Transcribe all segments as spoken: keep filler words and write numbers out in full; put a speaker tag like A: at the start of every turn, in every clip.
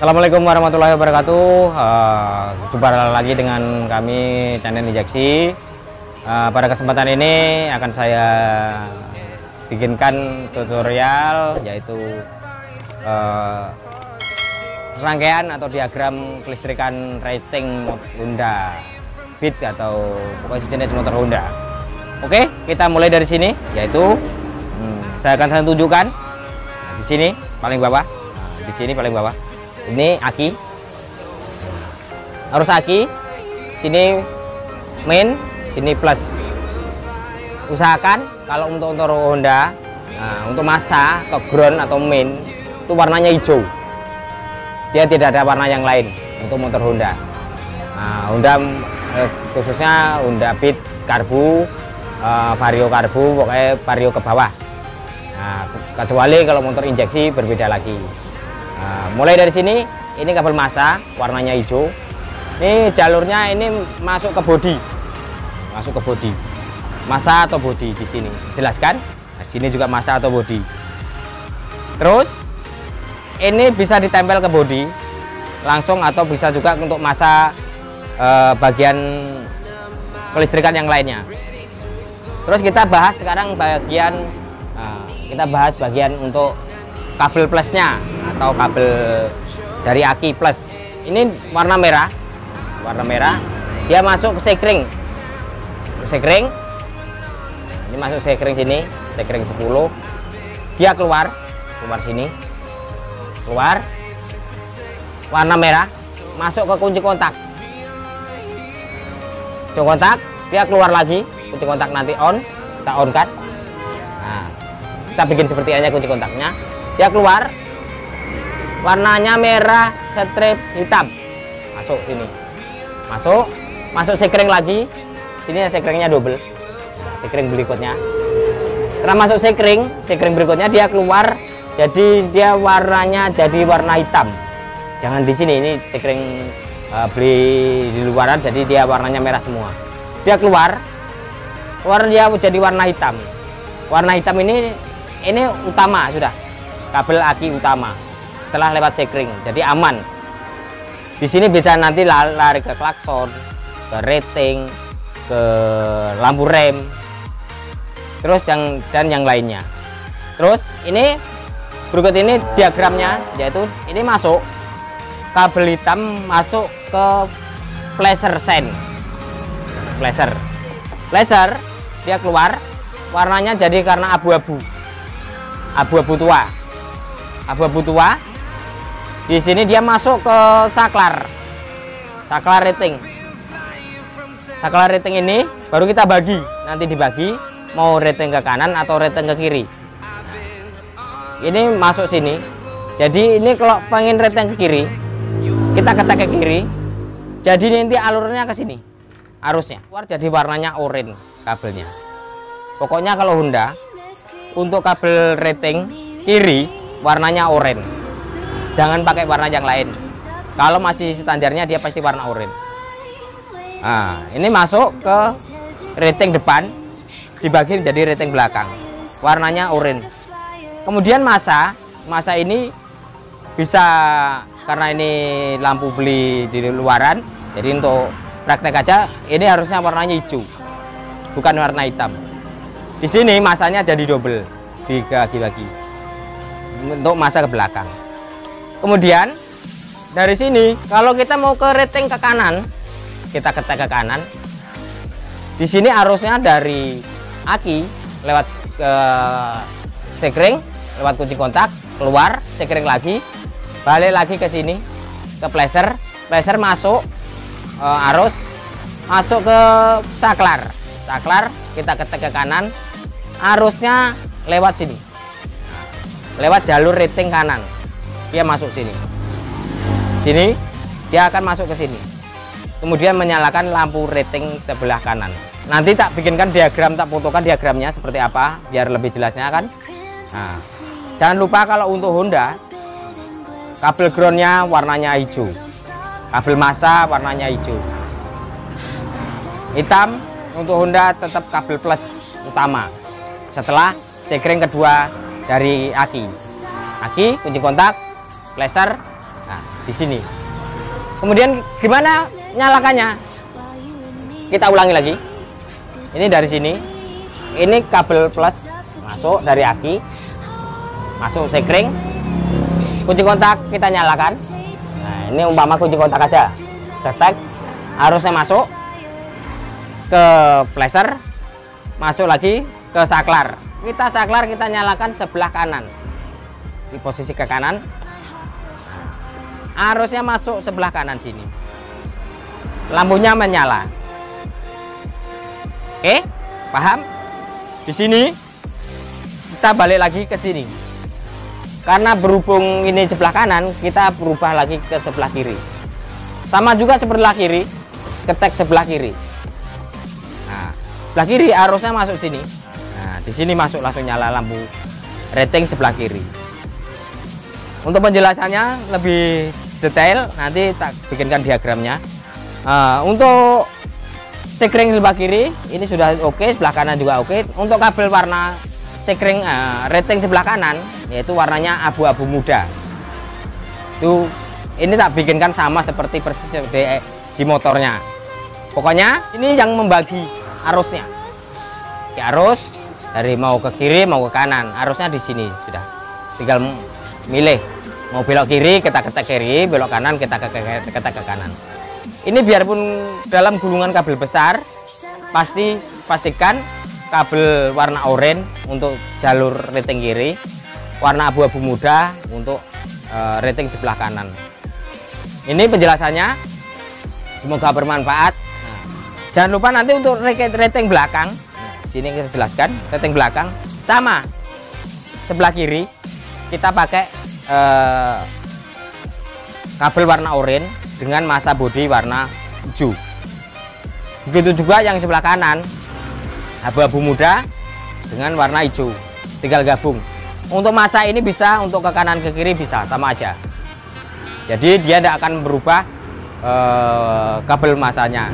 A: Assalamualaikum warahmatullahi wabarakatuh. Uh, jumpa lagi dengan kami channel injeksi. Uh, pada kesempatan ini akan saya bikinkan tutorial yaitu uh, rangkaian atau diagram kelistrikan rating Honda Beat atau pokoknya jenis motor Honda. Oke, kita mulai dari sini, yaitu hmm, saya akan saya tunjukkan nah, di sini paling bawah. Nah, di sini paling bawah. Ini aki, harus aki, sini main, sini plus. Usahakan kalau untuk motor Honda, nah, untuk masa atau ground atau main itu warnanya hijau. Dia tidak ada warna yang lain untuk motor Honda. Nah, Honda eh, khususnya Honda Beat karbu, eh, vario karbu, pokoknya vario ke bawah. Nah, kecuali kalau motor injeksi berbeda lagi. Nah, mulai dari sini, ini kabel massa warnanya hijau. Ini jalurnya ini masuk ke bodi, masuk ke bodi, massa atau bodi di sini. Jelaskan. Nah, sini juga massa atau bodi. Terus ini bisa ditempel ke bodi langsung atau bisa juga untuk massa eh, bagian kelistrikan yang lainnya. Terus kita bahas sekarang bagian, nah, kita bahas bagian untuk kabel plusnya atau kabel dari aki plus. Ini warna merah, warna merah. Dia masuk ke sekring, sekring. Ini masuk sekring sini, sekring sepuluh. Dia keluar, keluar sini, keluar. Warna merah, masuk ke kunci kontak. Kunci kontak, dia keluar lagi. Kunci kontak nanti on, kita on kan. Nah, kita bikin seperti aja kunci kontaknya. Dia keluar, warnanya merah, strip hitam, masuk sini, masuk, masuk sekring lagi, sini sekringnya double, nah, sekring berikutnya. Setelah masuk sekring, sekring berikutnya dia keluar, jadi dia warnanya jadi warna hitam. Jangan di sini, ini sekring uh, beli di luaran, jadi dia warnanya merah semua. Dia keluar, keluar dia jadi warna hitam. Warna hitam ini, ini utama sudah. Kabel aki utama setelah lewat sekring, jadi aman. Di sini bisa nanti lari ke klakson, ke rating, ke lampu rem, terus yang dan yang lainnya. Terus ini berikut ini diagramnya, yaitu ini masuk kabel hitam masuk ke flasher sen, flasher, flasher dia keluar, warnanya jadi karena abu-abu, abu-abu tua. Abu-abu tua. Di sini dia masuk ke saklar, saklar rating. Saklar rating ini baru kita bagi, nanti dibagi mau rating ke kanan atau rating ke kiri. Ini masuk sini. Jadi ini kalau pengen rating ke kiri, kita ketek ke kiri. Jadi nanti alurnya ke sini, arusnya keluar jadi warnanya oranye kabelnya. Pokoknya kalau Honda untuk kabel rating kiri warnanya oranye, jangan pakai warna yang lain. Kalau masih standarnya dia pasti warna oranye. Nah, ini masuk ke rating depan, dibagi jadi rating belakang, warnanya oranye. Kemudian massa, massa ini bisa karena ini lampu beli di luaran, jadi untuk praktek aja ini harusnya warnanya hijau, bukan warna hitam. Di sini massanya jadi double, dibagi-bagi untuk masa ke belakang. Kemudian dari sini kalau kita mau ke rating ke kanan, kita ketek ke kanan. Di sini arusnya dari aki lewat ke sekring, lewat kunci kontak, keluar sekring lagi, balik lagi ke sini ke flasher, flasher masuk e, arus masuk ke saklar, saklar kita ketek ke kanan, arusnya lewat sini, lewat jalur rating kanan, dia masuk sini, sini dia akan masuk ke sini, kemudian menyalakan lampu rating sebelah kanan. Nanti tak bikinkan diagram, tak fotokan diagramnya seperti apa biar lebih jelasnya kan. Nah, jangan lupa kalau untuk Honda kabel groundnya warnanya hijau, kabel massa warnanya hijau, hitam. Untuk Honda tetap kabel plus utama setelah sekring kedua dari aki, aki kunci kontak, flasher. Nah, di sini. Kemudian gimana nyalakannya? Kita ulangi lagi. Ini dari sini. Ini kabel plus masuk dari aki, masuk sekring. Kunci kontak kita nyalakan. Nah, ini umpama kunci kontak aja. Cetek, arusnya masuk ke flasher, masuk lagi ke saklar. Kita saklar kita nyalakan sebelah kanan. Di posisi ke kanan. Arusnya masuk sebelah kanan sini. Lampunya menyala. Oke, paham? Di sini kita balik lagi ke sini. Karena berhubung ini sebelah kanan, kita berubah lagi ke sebelah kiri. Sama juga sebelah kiri, ketek sebelah kiri. Nah, sebelah kiri arusnya masuk sini. Nah, di sini masuk langsung nyala lampu rating sebelah kiri. Untuk penjelasannya lebih detail nanti tak bikinkan diagramnya. Uh, untuk sekring sebelah kiri ini sudah oke, sebelah kanan juga oke. Untuk kabel warna sekring uh, rating sebelah kanan yaitu warnanya abu-abu muda. Itu ini tak bikinkan sama seperti persis di, di motornya. Pokoknya ini yang membagi arusnya. Di arus dari mau ke kiri mau ke kanan, arusnya di sini sudah. Tinggal milih mau belok kiri kita ketek kiri, belok kanan kita ketek ke kanan. Ini biarpun dalam gulungan kabel besar, pasti pastikan kabel warna oranye untuk jalur rating kiri, warna abu-abu muda untuk uh, rating sebelah kanan. Ini penjelasannya, semoga bermanfaat. Nah, jangan lupa nanti untuk rating belakang, nah, sini kita jelaskan rating belakang sama sebelah kiri kita pakai uh, kabel warna oranye dengan masa bodi warna hijau. Begitu juga yang sebelah kanan abu-abu muda dengan warna hijau, tinggal gabung. Untuk masa ini bisa, untuk ke kanan ke kiri bisa sama aja. Jadi dia tidak akan berubah eh, kabel masanya.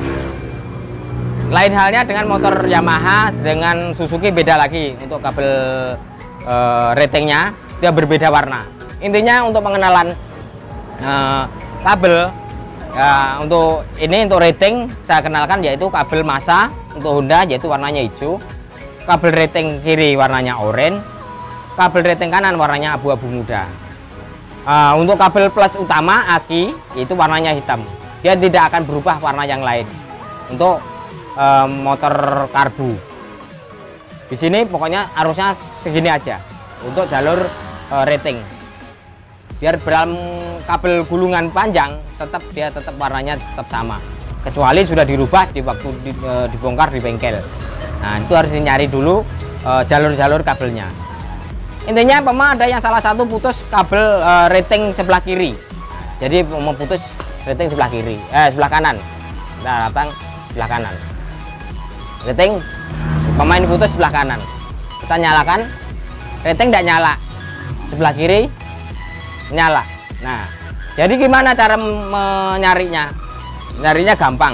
A: Lain halnya dengan motor Yamaha, dengan Suzuki beda lagi. Untuk kabel eh, ratingnya dia berbeda warna. Intinya untuk pengenalan eh, kabel ya, untuk ini untuk rating saya kenalkan yaitu kabel masa untuk Honda yaitu warnanya hijau, kabel rating kiri warnanya oranye, kabel rating kanan warnanya abu-abu muda. Uh, untuk kabel plus utama aki itu warnanya hitam, dia tidak akan berubah warna yang lain. Untuk uh, motor karbu di sini pokoknya arusnya segini aja untuk jalur uh, rating. Biar dalam kabel gulungan panjang tetap dia tetap warnanya tetap sama, kecuali sudah dirubah di waktu di, e, dibongkar di bengkel. Nah itu harus nyari dulu jalur-jalur e, kabelnya. Intinya memang ada yang salah satu putus kabel e, rating sebelah kiri, jadi mau putus rating sebelah kiri eh sebelah kanan, nah datang sebelah kanan rating pemain putus sebelah kanan, kita nyalakan rating tidak nyala, sebelah kiri nyala. Nah, jadi gimana cara menyarinya? Nyarinya gampang.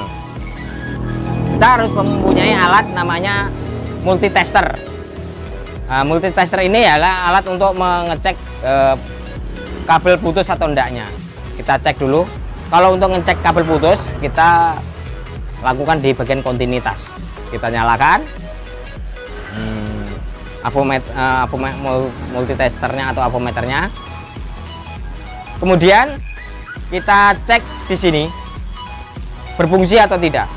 A: Kita harus mempunyai alat namanya multitester. Nah, multitester ini adalah alat untuk mengecek eh, kabel putus atau endaknya. Kita cek dulu. Kalau untuk ngecek kabel putus, kita lakukan di bagian kontinuitas. Kita nyalakan hmm, avometer, eh, avometer, multitesternya atau avometernya. Kemudian kita cek di sini berfungsi atau tidak.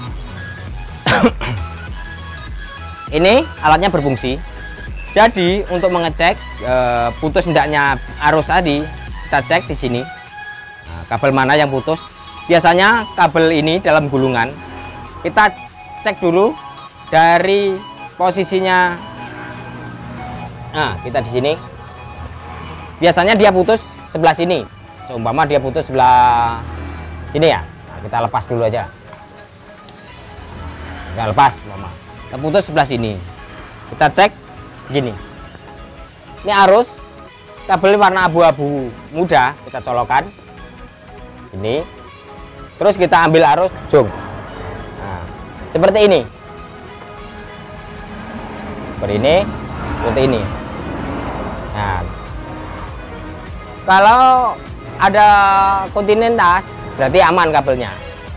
A: Ini alatnya berfungsi. Jadi untuk mengecek e, putus hendaknya arus tadi, kita cek di sini. Nah, kabel mana yang putus? Biasanya kabel ini dalam gulungan kita cek dulu dari posisinya. Nah, kita di sini. Biasanya dia putus sebelah sini, seumpama dia putus sebelah sini ya. Nah, kita lepas dulu aja, kita lepas mama kita putus sebelah sini, kita cek gini. Ini arus kabel warna abu-abu muda, kita colokan ini, terus kita ambil arus jom. Nah, seperti ini, seperti ini, seperti ini. Nah, kalau ada kontinuitas, berarti aman kabelnya.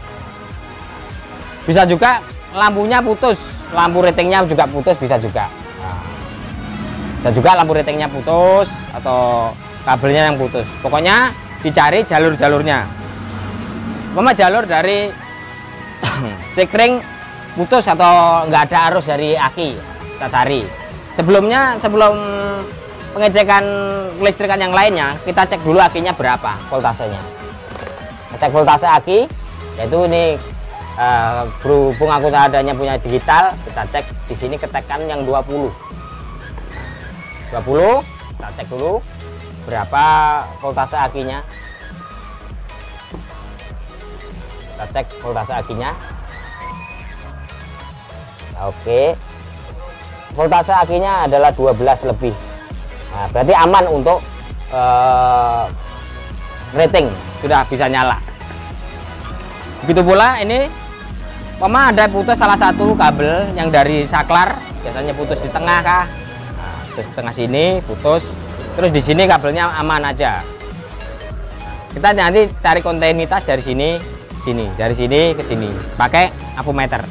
A: Bisa juga lampunya putus, lampu ratingnya juga putus, bisa juga. Nah, bisa juga lampu ratingnya putus atau kabelnya yang putus. Pokoknya dicari jalur-jalurnya. Mama jalur dari sekring putus atau nggak ada arus dari aki, kita cari. Sebelumnya, sebelum pengecekan kelistrikan yang lainnya, kita cek dulu akinya berapa voltasenya. Kita cek voltase aki, yaitu ini uh, berhubung aku adanya punya digital, kita cek di sini ketekan yang dua puluh. dua puluh, kita cek dulu berapa voltase akinya. Kita cek voltase akinya. Oke. Voltase akinya adalah dua belas lebih. Nah, berarti aman untuk uh, rating, sudah bisa nyala. Begitu pula ini mama ada putus salah satu kabel yang dari saklar, biasanya putus di tengah kah, nah, putus di tengah sini putus, terus di sini kabelnya aman aja. Kita nanti cari kontinuitas dari sini sini dari sini ke sini pakai ampermeter.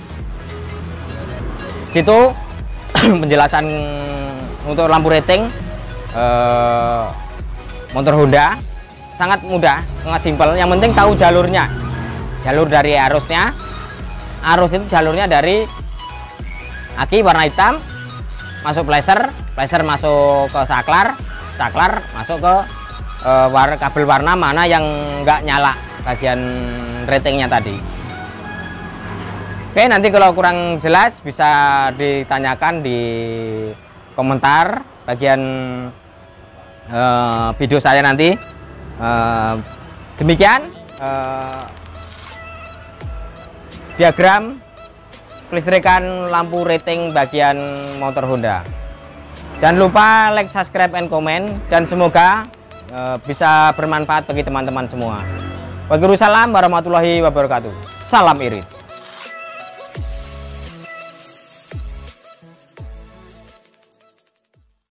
A: Situ penjelasan untuk lampu rating eh, motor Honda sangat mudah, sangat simpel. Yang penting tahu jalurnya, jalur dari arusnya. Arus itu jalurnya dari aki warna hitam masuk flasher, flasher masuk ke saklar, saklar masuk ke eh, war, kabel warna mana yang nggak nyala bagian ratingnya tadi. Oke, nanti kalau kurang jelas bisa ditanyakan di komentar bagian uh, video saya nanti. Uh, demikian uh, diagram kelistrikan lampu rating bagian motor Honda. Jangan lupa like, subscribe, and komen, dan semoga uh, bisa bermanfaat bagi teman-teman semua. Waalaikumsalam warahmatullahi wabarakatuh. Salam irit.